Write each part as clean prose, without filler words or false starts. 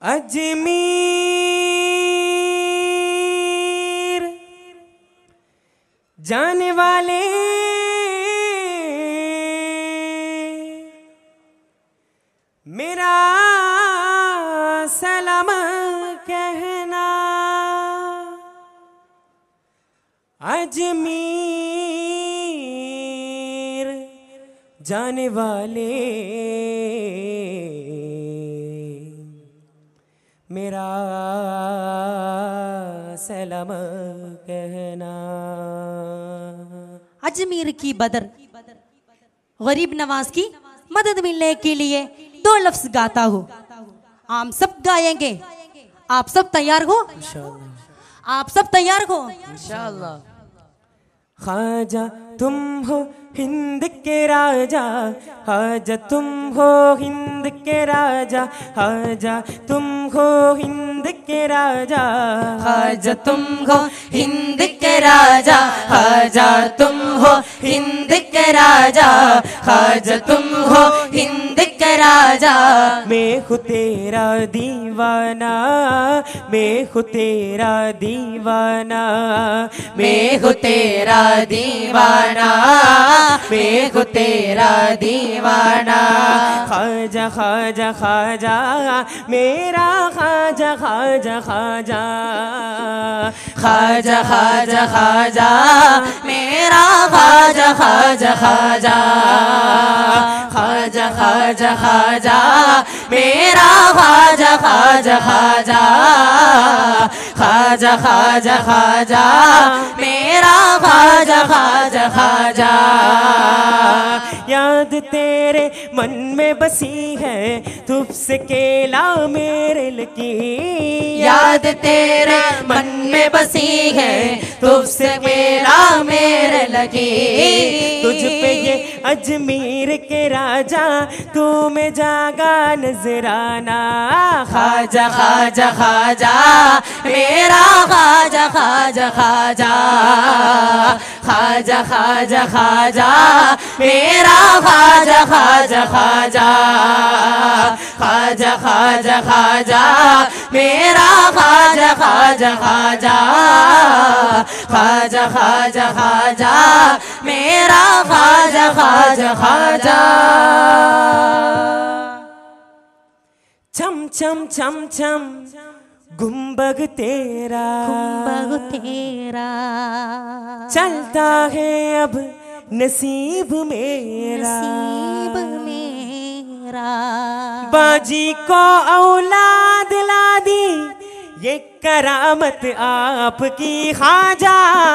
अजमेर जाने वाले मेरा सलाम कहना। अजमेर जाने वाले मेरा सलाम कहना। अजमेर की बदर गरीब नवाज की मदद मिलने के लिए दो लफ्ज गाता हूँ, हम सब गाएंगे। आप सब तैयार हो? इंशाअल्लाह। आप सब तैयार हो? इंशाअल्लाह। ख्वाजा तुम हो हिंद के राजा, ख्वाजा तुम हो हिंद के राजा, ख्वाजा तुम हो हिंद के राजा, ख्वाजा तुम हो हिंद के राजा, ख्वाजा तुम हो हिंद के राजा, ख्वाजा तुम हो हिंद के राजा। मैं हूँ तेरा दीवाना, मैं हूँ तेरा दीवाना, मैं हूँ तेरा दीवाना, मैं हूँ तेरा दीवाना। ख्वाजा ख्वाजा ख्वाजा मेरा ख्वाजा ख्वाजा ख्वाजा, ख्वाजा ख्वाजा ख्वाजा मेरा ख्वाजा ख्वाजा ख्वाजा, ख्वाजा ख्वाजा ख्वाजा मेरा ख्वाजा ख्वाजा ख्वाजा, ख्वाजा ख्वाजा ख्वाजा मेरा ख्वाजा ख्वाजा ख्वाजा। याद तेरे मन में बसी है, तुझसे केला मेरे लकी। याद तेरे मन में बसी है, तुझसे केला मेरे लगी। तुझ पे ये अजमेर के राजा, तू में जागा नजराना। ख्वाजा ख्वाजा ख्वाजा मेरा ख्वाजा ख्वाजा ख्वाजा, ख्वाजा ख्वाजा ख्वाजा मेरा ख्वाजा ख्वाजा ख्वाजा, ख्वाजा ख्वाजा ख्वाजा मेरा ख्वाजा ख्वाजा ख्वाजा, ख्वाजा ख्वाजा ख्वाजा मेरा ख्वाजा ख्वाजा ख्वाजा। छम छम छम छम गुंबद तेरा, गुंबद तेरा चलता है अब नसीब मेरा, नसीब मेरा। बाजी को औलाद ला दी, ये करामत आपकी ख्वाजा।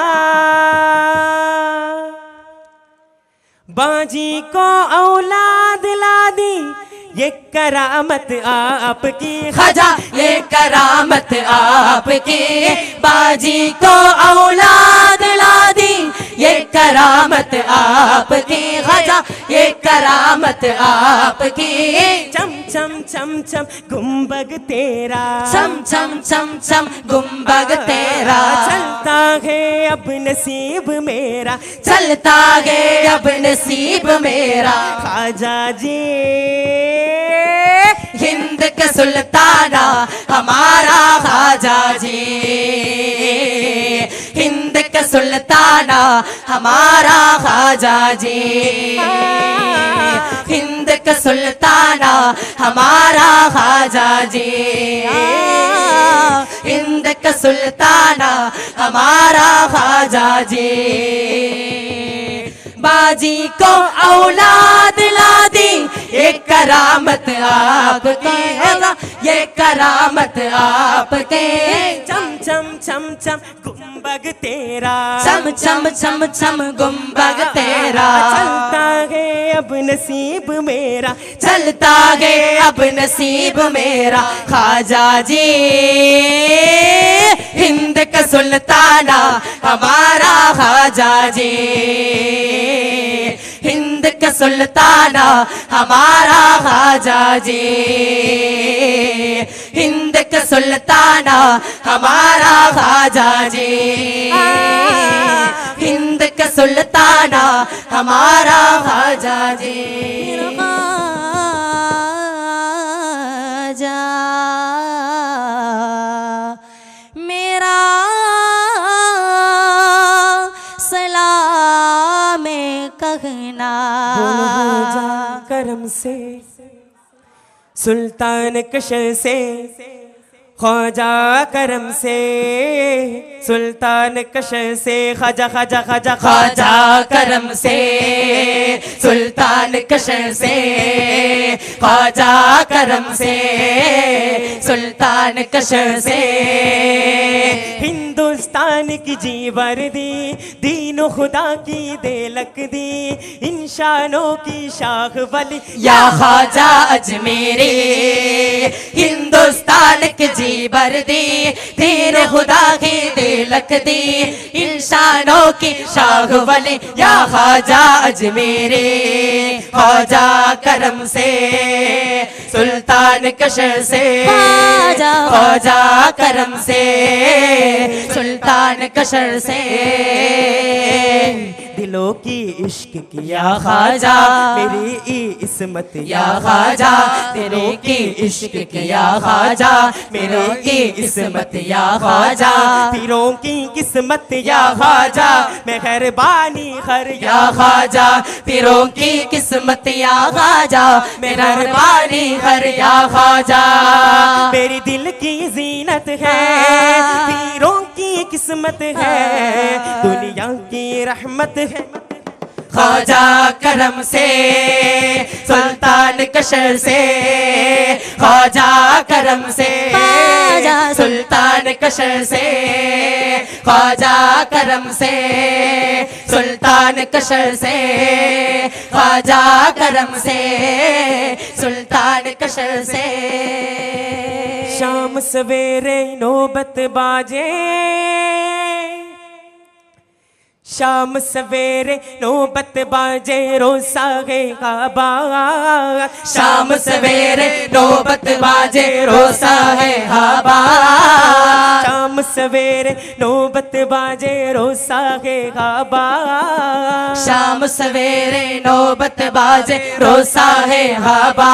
बाजी को औलाद ला दी, ये करामत आपकी ख्वाजा, ये करामत आपकी। बाजी को औलाद ला दी, ये करामत आपकी। ख्वाजा, ये करामत आपकी। चम चम चम चम गुंबद तेरा, चम चम चम चम गुंबद तेरा चलता है अब नसीब मेरा, चलता है अब नसीब मेरा। ख्वाजा जी हिंद का सुल्ताना हमारा ख्वाजा जी, हिंद का सुल्ताना हमारा ख्वाजा जी, हिंद का सुल्ताना हमारा ख्वाजा जी, हिंद का सुल्ताना हमारा ख्वाजा जी। बाजी को औलाद ला दी, ये करामत आपके, ये करामत आपके। चम चम चम चम गुंबद तेरा, चम चम चम चम गुंबद तेरा चलता है अब नसीब मेरा, चलता है अब नसीब मेरा। ख्वाजा जी हिंद का सुल्ताना हमारा ख्वाजा जी, हिंद का सुल्ताना हमारा ख्वाजा जी, हिंद का सुल्ताना हमारा ख्वाजा जी, हिंद का सुल्ताना हमारा ख्वाजा जी। ख्वाजा करम से, सुल्तान कशर से, ख्वाजा करम से, सुल्तान कशर से, ख्वाजा ख्वाजा ख्वाजा ख्वाजा करम से, सुल्तान कशर से, ख्वाजा करम से, सुल्तान कशर से। हिंदुस्तान की जीवर दी, दीन खुदा की देलक दी, इंशानों की शाख वाली या ख्वाजा अजमेरी। हिंदुस्तान की जीवर दी, दीन खुदा की देलक दी, इंसानों की शाख वाली या ख्वाजा अजमेरी। ख्वाजा करम से, सुल्तान कशर से, ख्वाजा करम से, सुल्तान कशर से। दिलों की इश्क की या ख्वाजा मेरी इस्मत या ख्वाजा, तेरे की इश्क की या ख्वाजा, मेरे की इस्मत या ख्वाजा, पीरों की किस्मत या ख्वाजा, मेहरबानी खर या ख्वाजा, पीरों की किस्मत या ख्वाजा, मेहरबानी हर या ख्वाजा। मेरी दिल की जीनत है, पीरों की किस्मत है, दुनिया की रहमत है। ख्वाजा करम से, सुल्तान कशर से, ख्वाजा करम से, सुल्तान कशर से, ख्वाजा करम से, सुल्तान कशर से, ख्वाजा करम से, सुल्तान कशर से। शाम सवेरे नौबत बाजे, शाम सवेरे नौबत बाजे रोसा है काबा, शाम सवेरे नौबत बाजे रोसा है काबा, शाम सवेरे नौबत बाजे रोसा है काबा, शाम सवेरे नौबत बाजे रोसा है काबा।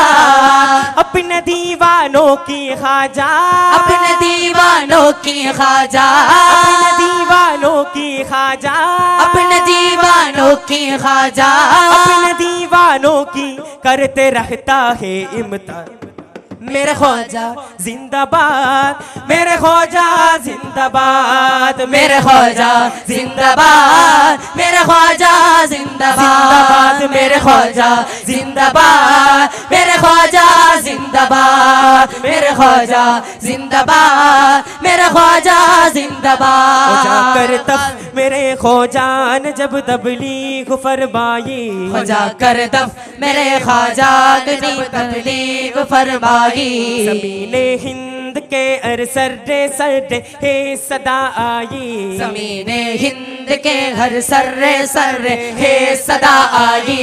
अपने दीवानों की ख्वाजा, अपने दीवानों की ख्वाजा, अपने दीवानों की ख्वाजा, अपने दीवानों की ख्वाजा, अपने दीवानों की करते रहता है इम्तिहान। मेरे ख्वाजा जिंदाबाद, मेरे ख्वाजा जिंदाबाद, मेरे ख्वाजा जिंदाबाद, मेरे ख्वाजा जिंदाबाद, मेरे ख्वाजा जिंदाबाद, मेरे ख्वाजा जिंदाबाद, मेरे ख्वाजा जिंदाबाद, मेरे ख्वाजा जिंदाबाद। हो जाकर तब मेरे ख्वाजान जब तबलीग फरमाई, हो जाकर तब मेरे ख्वाजा ने तबलीग फरमाई। ज़मीने हिंद के अरसरे सर्रे हे सदा आई, ज़मीने हिंद के हर सर्रे सर्रे हे सदा आई।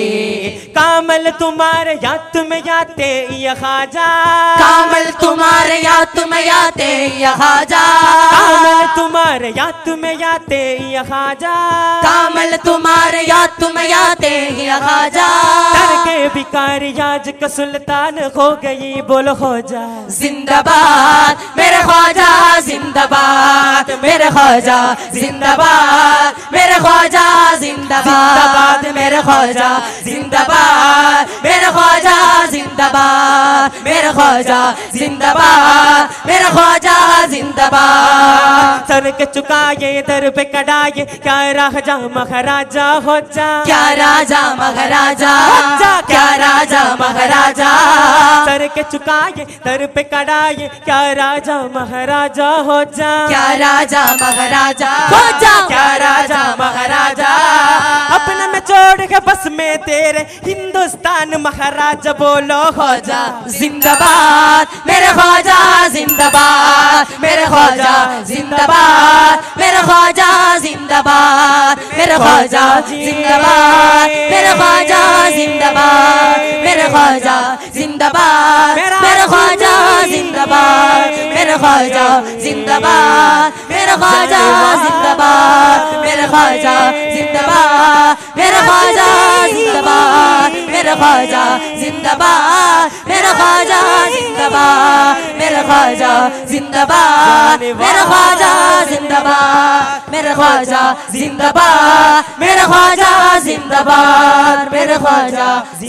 कामल तुम्हारे या तुम याते या ख्वाजा, कामल तुम्हारे या तुम याते या ख्वाजा, कामल तुम्हारे या तुम याते या ख्वाजा, कामल तुम्हारे या तुम याते या ख्वाजा। करके भिखारी आज का सुल्तान हो गई, बोलो ख्वाजा जिंदाबाद, मेरे ख्वाजा जिंदाबाद, मेरे ख्वाजा जिंदाबाद, मेरे ख्वाजा जिंदाबाद, मेरे ख्वाजा जिंदाबाद, मेरे ख्वाजा जिंदाबाद, मेरे ख्वाजा जिंदाबाद, मेरे ख्वाजा जिंदाबाद। सर के चुकाए दर पे कड़ाए, क्या राजा महाराजा हो जा, क्या राजा महाराजा, क्या राजा महाराजा। सर के चुकाए दर पे कड़ाए, क्या राजा महाराजा हो जा, क्या राजा महाराजा हो जा, क्या राजा महाराजा। अपना में छोड़ के बस में तेरे हिंदुस्तान महाराजा, बोलो ख्वाजा जिंदाबाद, मेरे ख्वाजा जिंदाबाद, मेरे ख्वाजा जिंदाबाद, मेरे ख्वाजा जिंदाबाद, मेरे ख्वाजा जिंदाबाद, मेरे ख्वाजा जिंदाबाद, मेरे ख्वाजा जिंदाबाद, मेरे ख्वाजा जिंदाबाद, मेरे ख्वाजा जिंदाबाद, मेरे ख्वाजा जिंदाबाद, मेरे ख्वाजा जिंदाबाद, मेरे ख्वाजा जिंदाबाद, मेरे ख्वाजा जिंदाबाद, मेरे ख्वाजा जिंदाबाद, मेरे ख्वाजा जिंदाबाद, मेरे ख्वाजा जिंदाबाद। जिंदाबाद मेरे ख्वाजा जिंदाबाद मेरे ख्वाजा जिंदाबाद मेरे ख्वाजा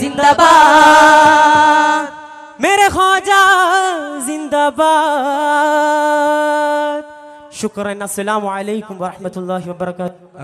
जिंदाबाद मेरे ख्वाजा जिंदाबाद। शुक्रन। अस्सलामु अलैकुम व रहमतुल्लाहि व बरकातुहू।